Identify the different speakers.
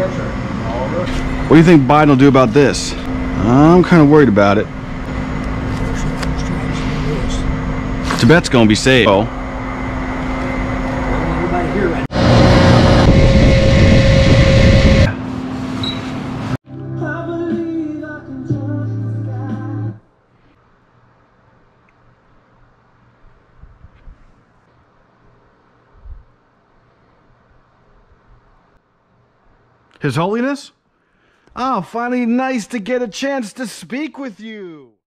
Speaker 1: What do you think Biden will do about this? I'm kind of worried about it. Tibet's gonna be saved. Oh. His Holiness? Oh, finally nice to get a chance to speak with you.